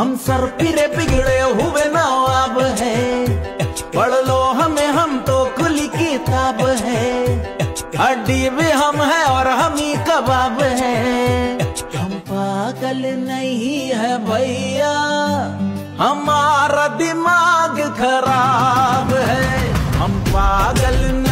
हम सर फिरे बिगड़े हुए नवाब है, पढ़ लो हमें हम तो खुली किताब है। हड्डी भी हम है और हम ही कबाब है। हम पागल नहीं है भैया, हमारा दिमाग खराब है। हम पागल नहीं